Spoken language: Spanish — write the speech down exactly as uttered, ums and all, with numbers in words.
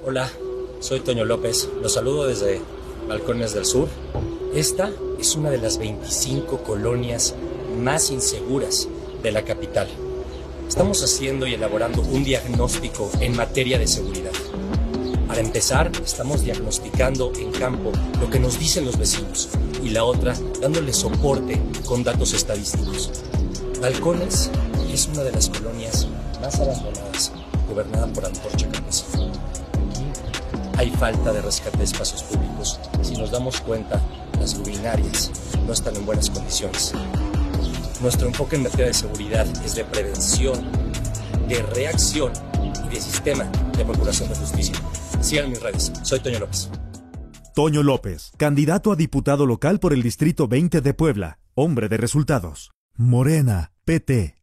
Hola, soy Toño López, los saludo desde Balcones del Sur. Esta es una de las veinticinco colonias más inseguras de la capital. Estamos haciendo y elaborando un diagnóstico en materia de seguridad. Para empezar, estamos diagnosticando en campo lo que nos dicen los vecinos y la otra dándole soporte con datos estadísticos. Balcones es una de las colonias más abandonadas, gobernada por Antorcha Campesina. Hay falta de rescate de espacios públicos. Si nos damos cuenta, las luminarias no están en buenas condiciones. Nuestro enfoque en materia de seguridad es de prevención, de reacción y de sistema de procuración de justicia. Sigan mis redes. Soy Toño López. Toño López, candidato a diputado local por el Distrito veinte de Puebla. Hombre de resultados. Morena, P T.